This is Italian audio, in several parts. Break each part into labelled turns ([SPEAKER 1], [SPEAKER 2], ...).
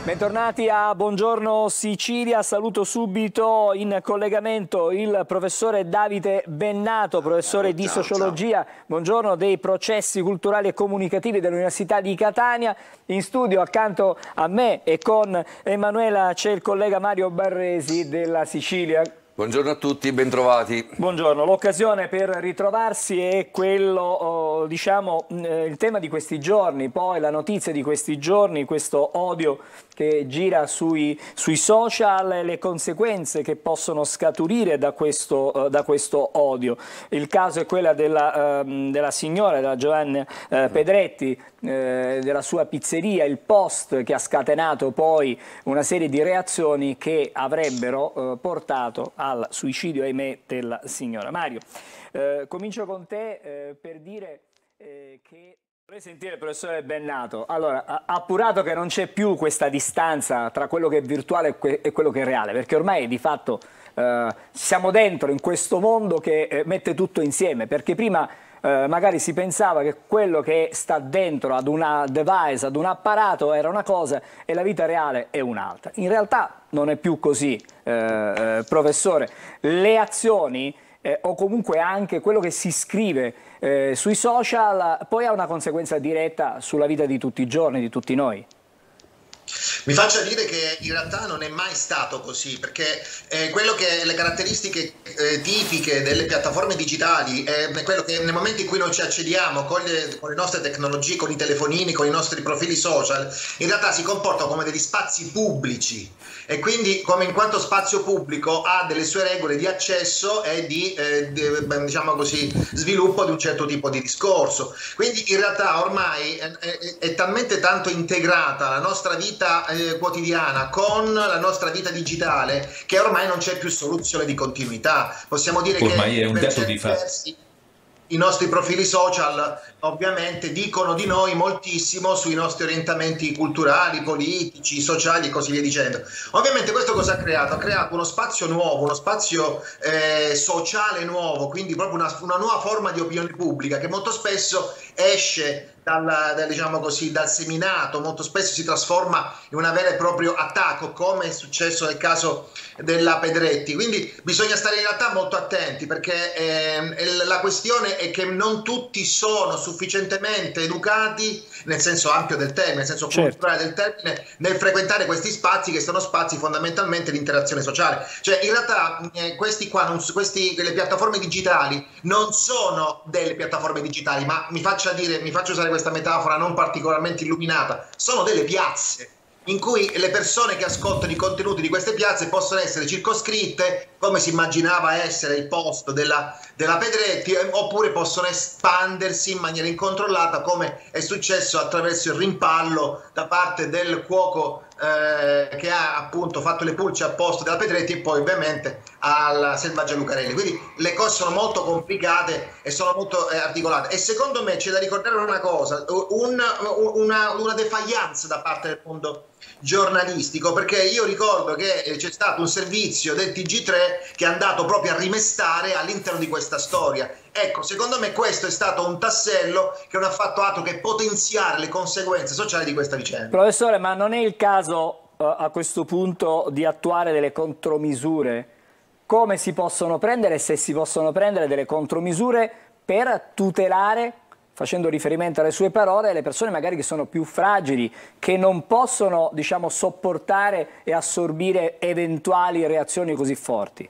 [SPEAKER 1] Bentornati a Buongiorno Sicilia, saluto subito in collegamento il professore Davide Bennato, professore di sociologia, buongiorno, dei processi culturali e comunicativi dell'Università di Catania. In studio accanto a me e con Emanuela c'è il collega Mario Barresi della Sicilia.
[SPEAKER 2] Buongiorno a tutti, bentrovati.
[SPEAKER 1] Buongiorno, l'occasione per ritrovarsi è quello, diciamo, il tema di questi giorni, poi la notizia di questi giorni, questo odio che gira sui social e le conseguenze che possono scaturire da questo odio. Il caso è quello della signora, della Giovanna Pedretti, della sua pizzeria, il post che ha scatenato poi una serie di reazioni che avrebbero portato al suicidio, ahimè, della signora. Mario, comincio con te per dire che vorrei sentire il professore Bennato. Allora, appurato che non c'è più questa distanza tra quello che è virtuale e quello che è reale, perché ormai di fatto siamo dentro in questo mondo che mette tutto insieme, perché prima magari si pensava che quello che sta dentro ad una device, ad un apparato era una cosa e la vita reale è un'altra. In realtà non è più così, professore. Le azioni o comunque anche quello che si scrive sui social poi ha una conseguenza diretta sulla vita di tutti i giorni, di tutti noi.
[SPEAKER 3] Mi faccia dire che in realtà non è mai stato così, perché quello che le caratteristiche tipiche delle piattaforme digitali è quello che nel momento in cui noi ci accediamo con le nostre tecnologie, con i telefonini, con i nostri profili social, in realtà si comportano come degli spazi pubblici e quindi come in quanto spazio pubblico ha delle sue regole di accesso e di diciamo così, sviluppo di un certo tipo di discorso. Quindi in realtà ormai è talmente tanto integrata la nostra vita quotidiana con la nostra vita digitale che ormai non c'è più soluzione di continuità. Possiamo dire
[SPEAKER 4] ormai
[SPEAKER 3] che
[SPEAKER 4] è un dato di fatto.
[SPEAKER 3] I nostri profili social ovviamente dicono di noi moltissimo sui nostri orientamenti culturali, politici, sociali e così via dicendo. Ovviamente questo cosa ha creato? Ha creato uno spazio nuovo, uno spazio sociale nuovo, quindi proprio una nuova forma di opinione pubblica che molto spesso esce diciamo così, dal seminato, molto spesso si trasforma in un vero e proprio attacco, come è successo nel caso della Pedretti. Quindi bisogna stare in realtà molto attenti, perché la questione è che non tutti sono sufficientemente educati, nel senso ampio del termine, nel senso culturale del termine, nel frequentare questi spazi che sono spazi fondamentalmente di interazione sociale. Cioè in realtà le piattaforme digitali non sono delle piattaforme digitali, ma mi faccia usare questa metafora non particolarmente illuminata, sono delle piazze in cui le persone che ascoltano i contenuti di queste piazze possono essere circoscritte, come si immaginava essere il post della Pedretti, oppure possono espandersi in maniera incontrollata, come è successo attraverso il rimpallo da parte del cuoco che ha appunto fatto le pulce a posto della Pedretti e poi ovviamente alla Selvaggia Lucarelli. Quindi le cose sono molto complicate e sono molto articolate, e secondo me c'è da ricordare una cosa, una defaillance da parte del mondo giornalistico, perché io ricordo che c'è stato un servizio del TG3 che è andato proprio a rimestare all'interno di questa storia. Ecco, secondo me questo è stato un tassello che non ha fatto altro che potenziare le conseguenze sociali di questa vicenda.
[SPEAKER 1] Professore, ma non è il caso a questo punto di attuare delle contromisure? Come si possono prendere, se si possono prendere delle contromisure per tutelare, facendo riferimento alle sue parole, le persone magari che sono più fragili, che non possono, diciamo, sopportare e assorbire eventuali reazioni così forti?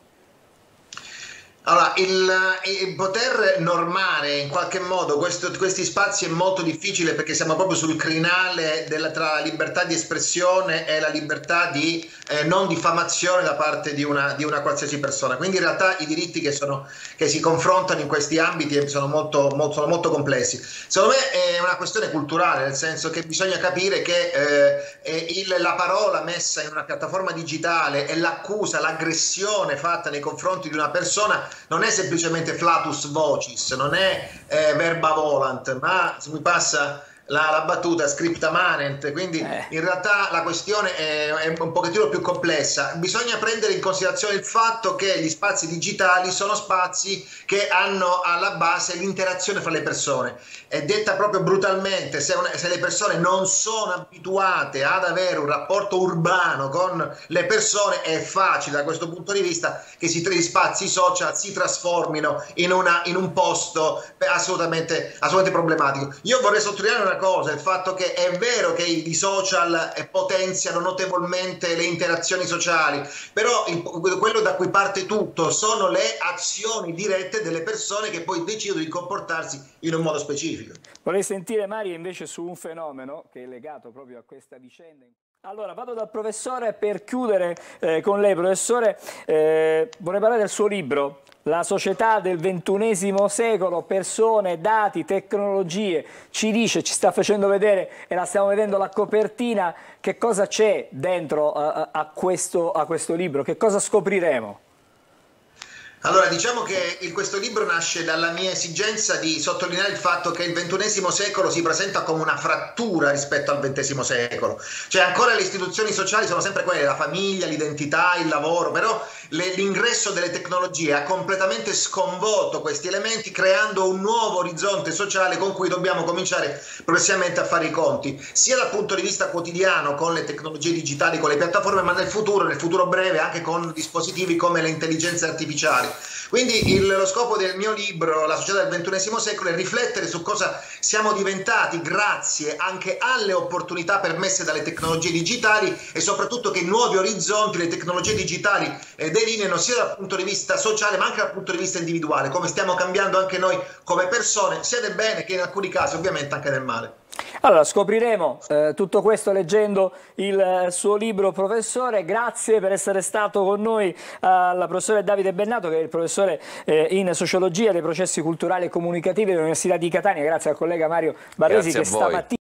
[SPEAKER 3] Allora, il poter normare in qualche modo questi spazi è molto difficile, perché siamo proprio sul crinale tra la libertà di espressione e la libertà di non diffamazione da parte di una qualsiasi persona. Quindi in realtà i diritti che si confrontano in questi ambiti sono molto complessi. Secondo me è una questione culturale, nel senso che bisogna capire che la parola messa in una piattaforma digitale e l'accusa, l'aggressione fatta nei confronti di una persona non è semplicemente flatus vocis, non è verba volant, ma se mi passa la battuta scripta manent, quindi in realtà la questione è un pochettino più complessa. Bisogna prendere in considerazione il fatto che gli spazi digitali sono spazi che hanno alla base l'interazione fra le persone. È detta proprio brutalmente, se le persone non sono abituate ad avere un rapporto urbano con le persone, è facile da questo punto di vista che gli spazi social si trasformino in un posto assolutamente problematico. Io vorrei sottolineare una cosa, il fatto che è vero che i social potenziano notevolmente le interazioni sociali, però quello da cui parte tutto sono le azioni dirette delle persone che poi decidono di comportarsi in un modo specifico.
[SPEAKER 1] Vorrei sentire Mario invece su un fenomeno che è legato proprio a questa vicenda. Allora, vado dal professore per chiudere con lei. Professore, vorrei parlare del suo libro, La società del XXI secolo, persone, dati, tecnologie. Ci dice, ci sta facendo vedere, e la stiamo vedendo la copertina, che cosa c'è dentro a questo libro, che cosa scopriremo?
[SPEAKER 3] Allora, diciamo che questo libro nasce dalla mia esigenza di sottolineare il fatto che il XXI secolo si presenta come una frattura rispetto al XX secolo. Cioè ancora le istituzioni sociali sono sempre quelle, la famiglia, l'identità, il lavoro, però l'ingresso delle tecnologie ha completamente sconvolto questi elementi, creando un nuovo orizzonte sociale con cui dobbiamo cominciare progressivamente a fare i conti, sia dal punto di vista quotidiano con le tecnologie digitali, con le piattaforme, ma nel futuro breve anche con dispositivi come le intelligenze artificiali. Quindi lo scopo del mio libro, La società del XXI secolo, è riflettere su cosa siamo diventati grazie anche alle opportunità permesse dalle tecnologie digitali e soprattutto che nuovi orizzonti le tecnologie digitali delineano sia dal punto di vista sociale ma anche dal punto di vista individuale, come stiamo cambiando anche noi come persone, sia nel bene che in alcuni casi ovviamente anche nel male.
[SPEAKER 1] Allora, scopriremo tutto questo leggendo il suo libro, professore. Grazie per essere stato con noi al professore Davide Bennato, che è il professore in sociologia dei processi culturali e comunicativi dell'Università di Catania. Grazie al collega Mario Barresi che stamattina